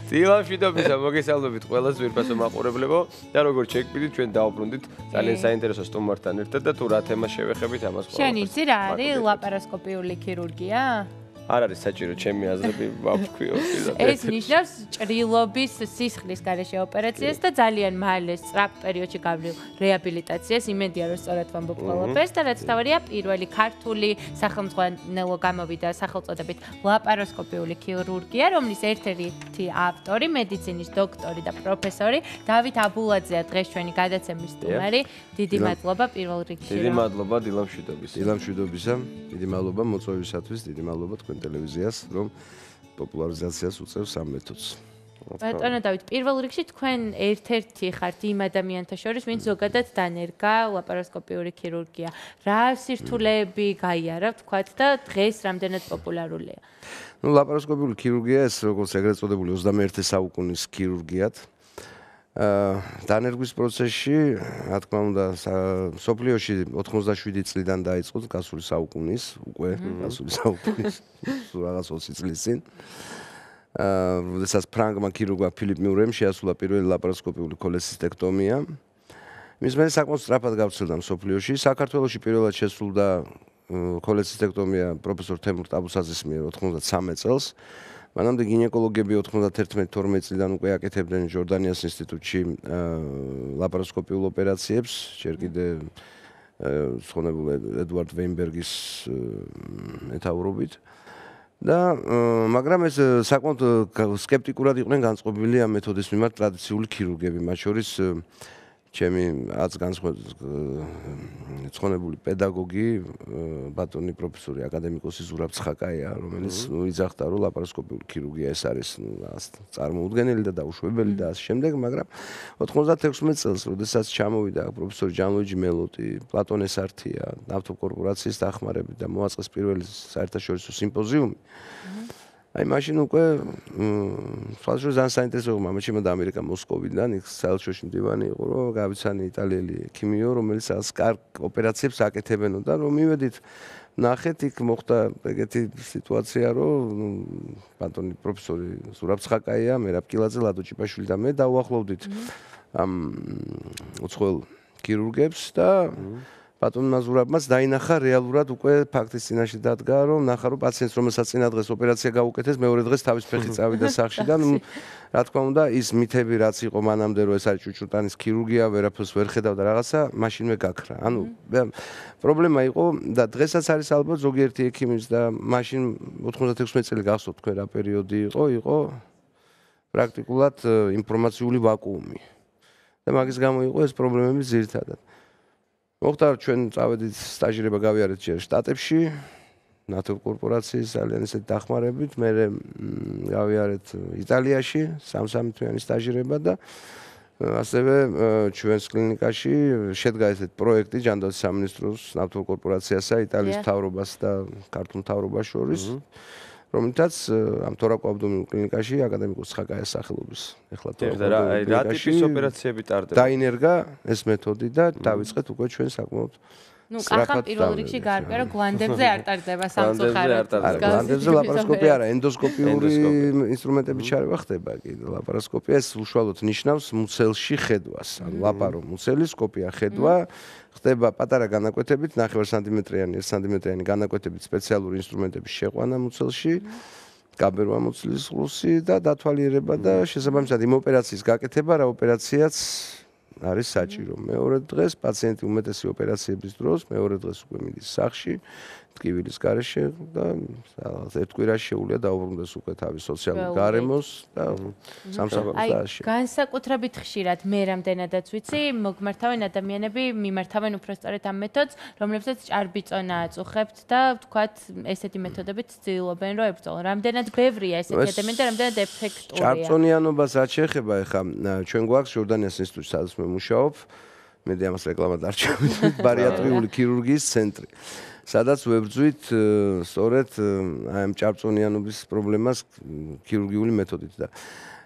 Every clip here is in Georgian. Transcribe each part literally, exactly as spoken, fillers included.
დილამშვიდობისა მოგესალმებით ყველა ძვირფასო მაყურებლებო და როგორც შეგვიძლია ჩვენ დავბრუნდით ძალიან საინტერესო სტუმართან ერთად და თუ რა თემას შევეხებით ამას ყოველთვის. შენ იცი რა არის ლაპარასკოპიული ქირურგია? არ არის საჭირო ჩემი აზრები ვაფქვიო. ეს ნიშნავს ჭრილობის სისხლის გარეშე ოპერაციას და ძალიან მალე სწრაფ პერიოდში გავლილ რეაბილიტაციას. იმედია რომ სწორად ვამბობ ყველაფერს და რაც თავარია პირველი ქართული სახელმძღვანელო გამოვიდა სახელწოდებით ლაპარასკოპიული ქირურგია, რომლის ერთ-ერთი ავტორი, მედიცინის დოქტორი და პროფესორი დავით აბულაძეა დღეს ჩვენი გადაცემის სტუმარი. დიდი მადლობა პირველ რიგში. დიდი მადლობა დილამშვიდობის. დილამშვიდობისა, დიდი მადლობა მოწვევისათვის, დიდი მადლობა თქვენ ტელევიზიას, რომ პოპულარიზაციას უწევს ამ მეთოდს. ბატონო დავით, პირველ რიგში თქვენ ერთ-ერთი ხართ იმ ადამიანთა შორის, ვინც ზოგადად დანერგა ლაპარასკოპიული ქირურგია. რა სირთულეები გაიარა, თქვათ და დღეს რამდენად პოპულარულია? ნუ ლაპარასკოპიული ქირურგია ეს როგორც ეგრეთ წოდებული ოცდამეერთე საუკუნის ქირურგიად. დანერგვის პროცესში, რა თქმა უნდა, სოფლიოში ოთხმოცდაშვიდი წლიდან დაიწყო გასული საუკუნის, უკვე გასული საუკუნის, რაღაც ოცი წლის წინ. როდესაც ფრანგმა ქირურგმა ფილიპ მიურემ შეასრულა პირველი ლაპარასკოპიული ქოლეცისტექტომია. მის მერე საკმაოდ სწრაფად გავრცელდა სოფლიოში. საქართველოში პირველად შესრულდა ქოლეცისტექტომია პროფესორ თემურ ტაბუსაძის მიერ ოთხმოცდამესამე წელს. მანამდე გინეკოლოგები ოთხმოცდაათერთმეტ თორმეტ წლიდან უკვე აკეთებდნენ ჟორდანიას ინსტიტუტში ლაპარასკოპიულ ოპერაციებს, ჯერ კიდე ცხონებულ ედვარდ ვეინბერგის მეთაურობით. და მაგრამ ეს საკმაოდ სკეპტიკურად იყვნენ განწყობილი ამ მეთოდის მიმართ ტრადიციული ქირურგები, მათ შორის ჩემი აც განცხონებული პედაგოგი ბატონი პროფესორი აკადემიკოსი ზურაბ ცხაკაია, რომელიც იძახდა რომ ლაპარასკოპიული ქირურგია ეს არის წარმოუდგენელი და დაუშვებელი და ასე შემდეგ, მაგრამ ოთხმოცდათექვსმეტ წელს, როდესაც ჩამოვიდა პროფესორი ჯან-ლუიჯი მელოტი, პლატონ ესართია, ნავთობკორპორაციის დახმარებით და მოაწყეს პირველი საერთაშორისო სიმპოზიუმი. აი მაშინ უკვე სხვადასხვა ძალიან საინტერესო მამაჩემ და ამერიკა მოსკოვიდან იქ საელჩოში მდივანი იყო რომ გავიცანი იტალიელი ექიმიო რომელიც კარგ ოპერაციებს აკეთებენო და რომ მივედით ნახეთ იქ მოხდა ეგეთი სიტუაცია რომ ბატონი პროფესორი ზურაბ ცხაკაია, მერაბ კილაძე, ლადო ჭიპაშვილი და მე დავუახლოვდით ამ უცხოელ ქირურგებს და ბატონმა ზურაბმაც დაინახა რეალურად უკვე ფაქტის წინაშე დადგა რომ ნახა რომ პაციენტს რომელსაც წინა დღეს ოპერაცია გაუკეთეს მეორე დღეს თავის ფეხი წავიდა სახში და ნუ რა თქმა უნდა ის მითები რაც იყო მანამდე რომ ეს არის ჭუჭუტანის ქირურგია ვერაფერს ვერ ხედავდა რაღაცა მაშინვე გაქრა. ანუ პრობლემა იყო და დღესაც არის ალბათ ზოგიერთი ექიმის და მაშინ ოთხმოცდათექვსმეტ წელი გახსოვთ თქვენ რა პერიოდი იყო იყო პრაქტიკულად ინფორმაციული ვაკუუმი და მაგის გამო იყო ეს პრობლემები ძირითადად. მოხდა ჩვენ წავედით სტაჟირება გავიარეთ ჯერ შტატებში, ნატო კორპორაციის ძალიან ისეთ დახმარებით, მე გავიარეთ იტალიაში, სამ-სამი თვიანი სტაჟირება და ასევე ჩვენს კლინიკაში შედგა ესეთ პროექტი ჯანდაცვის სამინისტროს, ნავთობ კორპორაციასა, იტალიის მთავრობას და ქართულ მთავრობას შორის, რომელთაც ამ თორაკო-აბდომინურ კლინიკაში აკადემიკოს ცხაკაიას სახელობის ეხლა თორაკო-აბდომინურ კლინიკაში რა ტიპის ოპერაციები ტარდება? დაინერგა ეს მეთოდი და დავიწყეთ უკვე ჩვენ საკმაოდ ნუ კახამ პირველ რიგში გაარკვია რომ გლანდებზე არ ტარდება სამწუხაროდ. გლანდებზე ლაპარასკოპია არა, ენდოსკოპიური ინსტრუმენტებით ჩარევა ხდება კი. ლაპარასკოპია ეს უშუალოდ ნიშნავს მუცელში ხედვას. ანუ ლაპარო მუცელის სკოპია ხედვა ხდება პატარა განაკვეთებით, ნახევარ სანტიმეტრიანი, ერთ სანტიმეტრიანი განაკვეთებით სპეციალური ინსტრუმენტების შეყვანა მუცელში, გაბერვა მუცლის ღრუსი და დათვალიერება და შესაბამისად იმ ოპერაციის გაკეთება, რა ოპერაციაც არის საჭირო. მეორე დღეს პაციენტი უმეტესი ოპერაციების დროს მეორე დღეს უკვე მიდის სახში, ტკივილის გარეშე და ერთ კვირაში შეუძლია დაუბრუნდეს უკვე თავის სოციალურ გარემოს და სამსახურს და ასე. განსაკუთრებით ხშირად მე რამდენადაც ვიცი, მოგმართავენ ადამიანები, მიმართავენ უფრო სწორედ ამ მეთოდს, რომლებსაც ჭარბიწონა აწუხებთ და ვთქვათ, ესეთი მეთოდებით ცდილობენ რომ ებრძოლონ. რამდენად ბევრია ესეთი ადამიანი და რამდენად ეფექტურია. ჭარბწონიანობას რაც შეეხება, ეხლა ჩვენ გვაქვს ჟორდანიას ინსტიტუტში, სადაც მე მუშაობ, მე ამას რეკლამად არ ჩავიდით, ბარიატრიული ქირურგიის ცენტრი. სადაც ვებრძვით სწორედ აი ამ ჭარბწონიანობის პრობლემას ქირურგიული მეთოდით და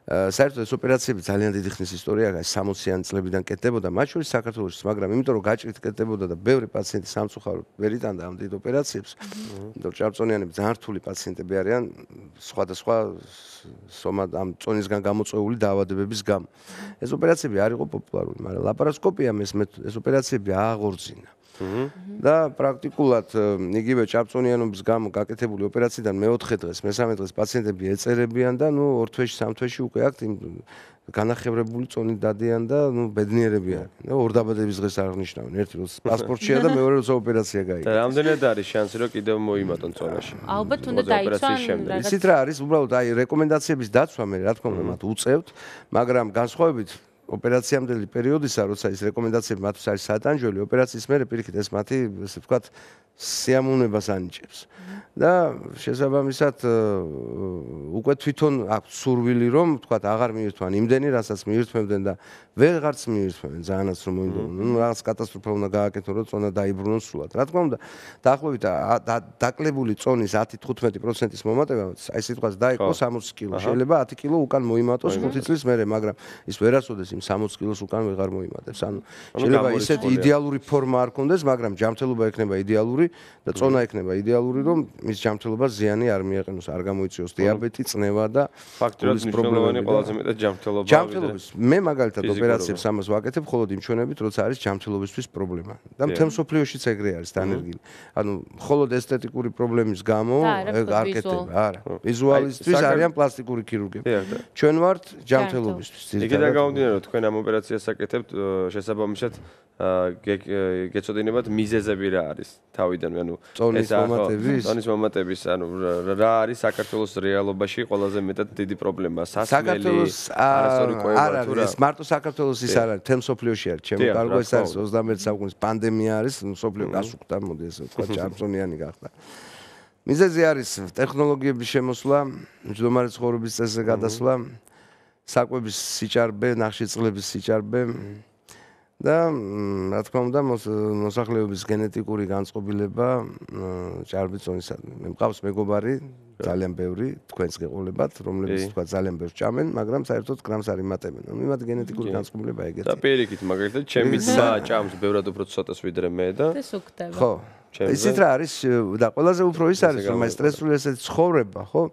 საერთოდ ეს ოპერაციები ძალიან დიდი ხნის ისტორიაა, სამოციანი წლებიდან კეთდებოდა, მათ შორის საქართველოში, მაგრამ იმიტომ რომ გაჭრით კეთდებოდა და ბევრი პაციენტი სამწუხაროდ ვერ იტანდა ამ დიდ ოპერაციებს, იმიტომ რომ ჭარბწონიანები ძალიან რთული პაციენტები არიან სხვადასხვა სომა ამ წონისგან გამოწვეული დაავადებების გამო. ეს ოპერაციები არ იყო პოპულარული, მაგრამ ლაპარასკოპიამ ეს ეს ოპერაციები ააღორძინა. და პრაქტიკულად იგივე ჭარბწონიანობის გამო გაკეთებული ოპერაციიდან მეოთხე დღეს, მესამე დღეს პაციენტები ეწერებიან და ნუ ორ თვეში, სამ თვეში უკვე აქვთ იმ განახევრებული წონით დადიან და ნუ ბედნიერებიან. და ორ დაბადების დღეს აღნიშნავენ, ერთი როცა პასპორტშია და მეორე როცა ოპერაცია გაიგო. და რამდენად არის შანსი რომ კიდევ მოიმატონ წონაში? ალბათ უნდა დაიცვან. ისიც რა არის, უბრალოდ აი რეკომენდაციების დაცვა მე რა თქმა უნდა მათ უწევთ, მაგრამ განსხვავებით ოპერაციამდელი პერიოდისა, როცა ის რეკომენდაციები მათთვის არის სატანჯველი, ოპერაციის მერე პირიქით ეს მათი, ესე ვთქვათ, სიამოვნებას ანიჭებს. და შესაბამისად უკვე თვითონ აქვს სურვილი, რომ ვთქვათ, აღარ მიირთმევან იმდენი, რასაც მიირთმევდნენ და ვეღარც მიირთმევენ, ძალიანაც რომ მოინდომონ. ნუ რაღაც კატასტროფა უნდა გააკეთონ, რომ წონა დაიბრუნონ სრულად. რა თქმა უნდა, დაახლოებით დაკლებული წონის ათი თხუთმეტი პროცენტის მომატება, აი სიტყვას დაიყო სამოცი კილო. შეიძლება ათი კილო უკან მოიმატოს ხუთი წლის მერე, მაგრამ ის ვერასოდეს იმ სამოცი კილოს უკან ვეღარ მოიმატებს. ანუ შეიძლება ისეთი იდეალური ფორმა არ ქონდეს, მაგრამ ჯანმრთელობა ექნება იდეალური და წონა ექნება იდეალური, რომ მის ჯანმრთელობას ზიანი არ მიაყენოს, არ გამოიწვიოს დიაბეტი, წნევა და ფაქტურად მნიშვნელოვანი ყველაზე მეტად ჯანმრთელობა. ჯანმრთელობის მე მაგალითად ოპერაციებს ამას ვაკეთებ მხოლოდ იმ ჩვენებით, როცა არის ჯანმრთელობისთვის პრობლემა. და მთელ მსოფლიოშიც ეგრე არის დანერგილი. ანუ მხოლოდ ესთეტიკური პრობლემის გამო არ კეთდება, არა. ვიზუალისტვის არიან პლასტიკური ქირურგები. ჩვენ ვართ ჯანმრთელობისთვის. იქიდან გამომდინარე, რომ თქვენ ამ ოპერაციას აკეთებთ, შესაბამისად გეცოდინებათ მიზეზები რა არის თავიდან, ანუ წონის მომატების, წონის მომატების, ანუ რა არის საქართველოს რეალობაში ყველაზე მეტად დიდი პრობლემა, სასმელი, არასწორი კვება თუ რა? ეს მარტო საქართველოს ის არ არის, მთელ მსოფლიოში არის. ჩემო კარგო, ეს არის ოცდამეერთე საუკუნის პანდემია არის, მსოფლიო გასუქდა, მოდი ესე ვთქვა, ჭარბწონიანი გახდა. მიზეზი არის ტექნოლოგიების შემოსვლა, მჯდომარე ცხოვრების წესზე გადასვლა, საკვების სიჭარბე, ნახშირწყლების სიჭარბე და რა თქმა უნდა მოსახლეობის გენეტიკური განწყობილება ჭარბი წონისადმი. მე მყავს მეგობარი ძალიან ბევრი, თქვენს გეყოლებათ, რომლებიც თქვა ძალიან ბევრს ჭამენ, მაგრამ საერთოდ გრამს არ იმატებენ. ანუ იმათ გენეტიკური განწყობილება ეგეთი. და პირიქით, მაგალითად, ჩემი ძმა ჭამს ბევრად უფრო ცოტას ვიდრე მე და ეს უხდება. ხო. ისიც რა არის და ყველაზე უფრო ის არის, რომ აი სტრესული ესეთი ცხოვრება, ხო?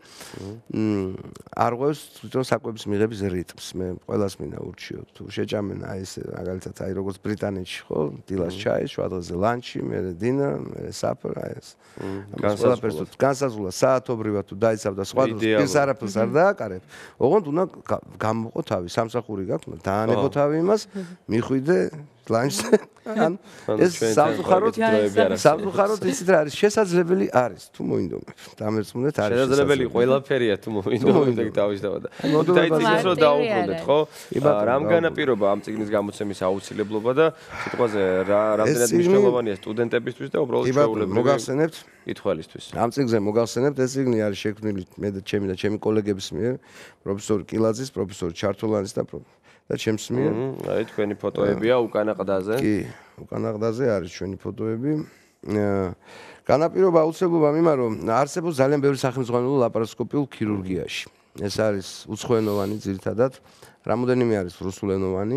არ ღვევს თვითონ საკვების მიღების რიტმს. მე ყველას მინდა ურჩიოთ. თუ შეჭამენ აი ეს მაგალითად აი როგორც ბრიტანეთში, ხო? დილას ჩაი, შუადღეზე ლანჩი, მერე დინა, მერე საპრ, აი ეს. განსაზღვრა განსაზღვრა საათობრივად თუ დაიცავ და სხვა დროს პირს არაფერს არ დააკარებ. ოღონდ უნდა გამოყო თავი, სამსახური გაქვს, დაანებო თავი იმას, მიხვიდე ლანჩზე. ან ეს სამწუხაროდ სამწუხაროდ ისიც რა არის შესაძლებელი არის თუ მოინდომებ დამერწმუნდეთ არის შესაძლებელი ყველაფერია თუ მოინდომებ თავისთავად და დაიწყოს რომ დაუბრუნდეთ ხო რამ განაპირობა ამ წიგნის გამოცემის აუცილებლობა და სიტყვაზე რა რამდენად მნიშვნელოვანია სტუდენტებისთვის და უბრალოდ ჩვეულებრივი მოგახსენებთ კითხველისთვის ამ წიგნზე მოგახსენებთ ეს წიგნი არის შექმნილი მე და ჩემი და ჩემი კოლეგების მიერ პროფესორ კილაძის პროფესორ ჩართულანის და და ჩემს მიერ. აი თქვენი ფოტოებია უკანა ყდაზე. კი, უკანა ყდაზე არის ჩვენი ფოტოები. განაპირობა აუცილებლობამ იმან რომ არსებობს ძალიან ბევრი სახელმძღვანელო ლაპარასკოპიულ ქირურგიაში. ეს არის უცხოენოვანი ძირითადად, რამოდენიმე არის რუსულენოვანი.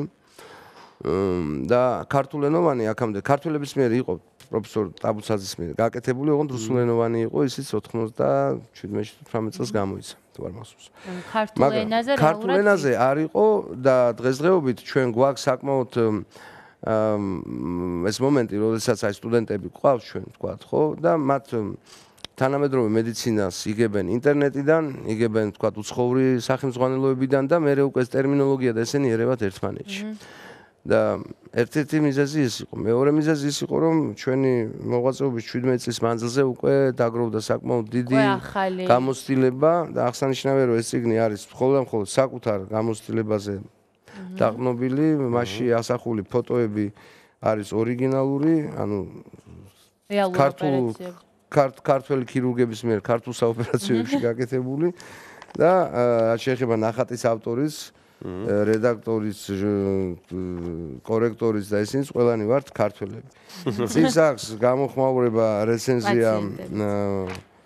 და ქართულენოვანი აქამდე ქართველების მიერ იყო პროფესორ ტაბუცაძის მიერ გაკეთებული, ოღონდ რუსულენოვანი იყო, ისიც ოთხმოცდაშვიდმეტ თვრამეტ წელს გამოიცა. თუ არ მახსოვს. ქართულ ენაზე რეალურად ქართულ ენაზე არ იყო და დღესდღეობით ჩვენ გვაქვს საკმაოდ ეს მომენტი, როდესაც აი სტუდენტები ყავს ჩვენ თქვათ, ხო? და მათ თანამედროვე მედიცინას იგებენ ინტერნეტიდან, იგებენ თქვათ უცხოური სახელმძღვანელოებიდან და მეორე უკვე ტერმინოლოგია და ესენი ერევათ ერთმანეთში. და ერთ-ერთი მიზეზი ის იყო. მეორე მიზეზი ის იყო, რომ ჩვენი მოღვაწეობის შვიდმეტი წლის მანძილზე უკვე დაგროვდა საკმაოდ დიდი გამოცდილება და აღსანიშნავია, რომ ეს წიგნი არის მხოლოდ და მხოლოდ საკუთარ გამოცდილებაზე დაყრდნობილი, მასში ასახული ფოტოები არის ორიგინალური, ანუ ქართულ ქართველი ქირურგების მიერ ქართულ საოპერაციოებში გაკეთებული და შეეხება ნახატის ავტორის რედაქტორის, კორექტორის და ისინიც ყველანი ვართ ქართველები. წიგნს აქვს გამოხმაურება, რეცენზია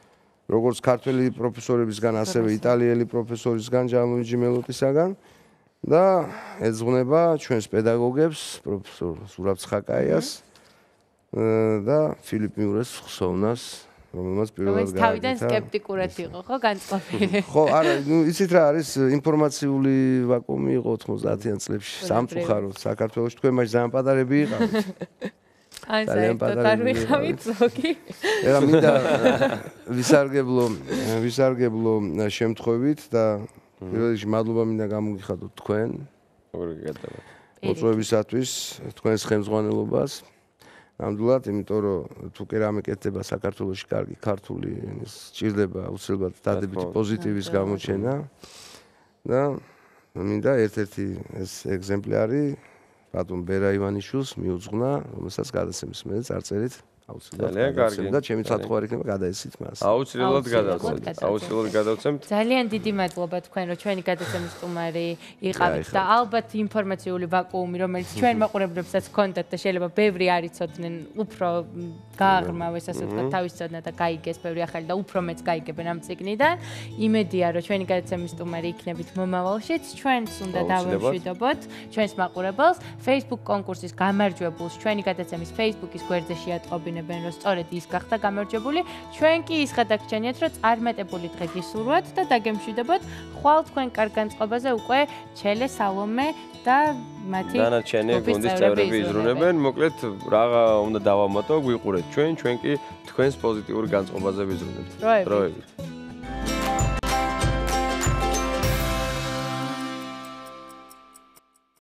როგორც ქართველი პროფესორებისგან, ასევე იტალიელი პროფესორისგან, ჯანლუიჯი მელოტისაგან და ეძღვნება ჩვენს პედაგოგებს, პროფესორ ზურაბ ცხაკაიას და ფილიპ მიურეს ხსოვნას, რომელმაც პირველად გააკეთა. თავიდან სკეპტიკურად იყო, ხო, განწყობილი. ხო, არა, ნუ იცით რა არის, ინფორმაციული ვაკუუმი იყო ოთხმოცდაათიან წლებში, სამწუხაროდ საქართველოში, თქვენ მაშინ ძალიან პატარები იყავით. ან საერთოდ არ ვიყავით ზოგი. ეხლა მინდა ვისარგებლო, ვისარგებლო შემთხვევით და პირველ რიგში მადლობა მინდა გამოგიხადოთ თქვენ. როგორ გიგადება. მოწვევისათვის, თქვენს ხელმძღვანელობას. ნამდვილად, იმიტომ რომ თუ კი რამე კეთდება საქართველოში კარგი ქართული ენის სჭირდება აუცილებლად დადებითი პოზიტივის გამოჩენა და მინდა ერთ-ერთი ეს ეგზემპლარი ბატონ ბერა ივანიშვილს მიუძღვნა, რომელსაც გადაცემის მე წარწერით აუცილებლად გადაცემ და ჩემი სათხოვარი იქნება გადაესით მას. აუცილებლად გადავცემთ. აუცილებლად გადავცემთ. ძალიან დიდი მადლობა თქვენ, რომ ჩვენი გადაცემის სტუმარი იყავით და ალბათ ინფორმაციული ვაკუუმი, რომელიც ჩვენ მაყურებლებსაც ჰქონდათ და შეიძლება ბევრი არ იცოდნენ, უფრო გააღრმავეს, ასე ვთქვათ, თავის ცოდნა და გაიგეს ბევრი ახალი და უფრო მეც გაიგებენ ამ წიგნიდან. იმედია, რომ ჩვენი გადაცემის სტუმარი იქნებით მომავალშიც, ჩვენც უნდა დავემშვიდობოთ, ჩვენს მაყურებელს, Facebook კონკურსის გამარჯვებულს ჩვენი გადაცემის Facebook-ის გვერდზე შეატყობინებთ რომ სწორედ ის გახდა გამარჯვებული. ჩვენ კი ის გადაგჩენიათ, რომ წარმატებული დღე გისურვოთ და დაგემშვიდობოთ. ხვალ თქვენ კარგ განწყობაზე უკვე ჩელე, სალომე და მათი დანარჩენი გუნდის წევრები იზრუნებენ. მოკლედ, რაღაც უნდა დავამატო, გვიყურეთ ჩვენ, ჩვენ კი თქვენს პოზიტიურ განწყობაზე ვიზრუნებთ. დროებით.